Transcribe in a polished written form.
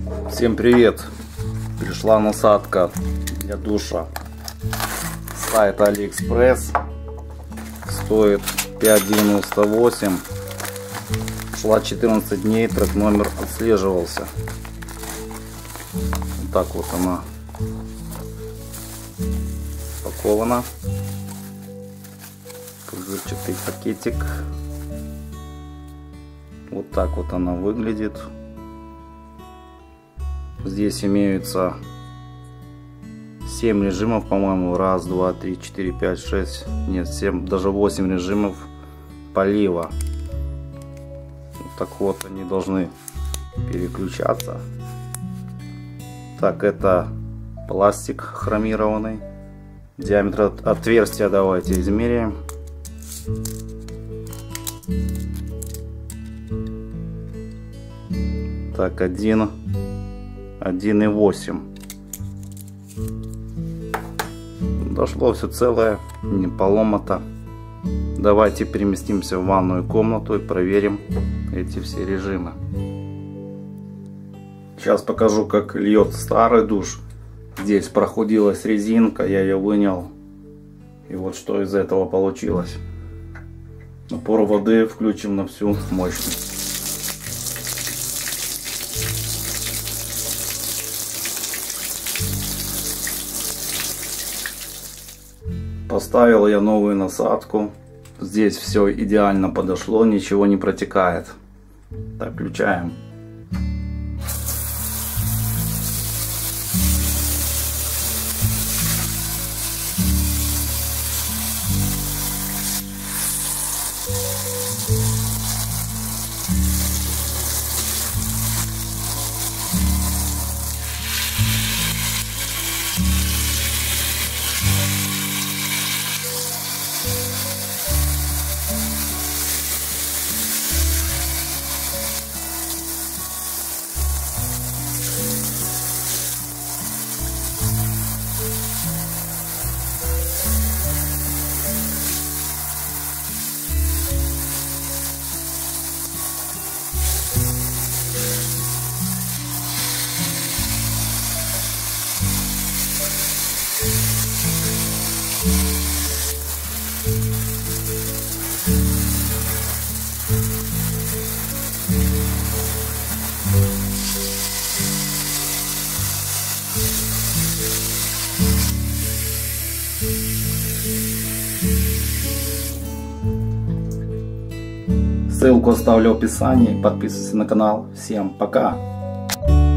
Всем привет! Пришла насадка для душа с сайта AliExpress. Стоит 5,98. Шла 14 дней, трек номер отслеживался. Вот так вот она упакована. Пузырчатый пакетик. Вот так вот она выглядит. Здесь имеются 7 режимов, по-моему. Раз, два, три, 4, 5, 6. Нет, 7, даже 8 режимов полива. Вот так вот они должны переключаться. Так, это пластик хромированный. Диаметр отверстия давайте измеряем. Так, 1,8. Дошло все целое, не поломато. Давайте переместимся в ванную комнату и проверим эти все режимы. Сейчас покажу, как льет старый душ. Здесь прохудилась резинка, я ее вынял. И вот что из этого получилось. Напор воды включим на всю мощность. Поставил я новую насадку. Здесь все идеально подошло, ничего не протекает. Так, включаем. Ссылку оставлю в описании. Подписывайтесь на канал. Всем пока!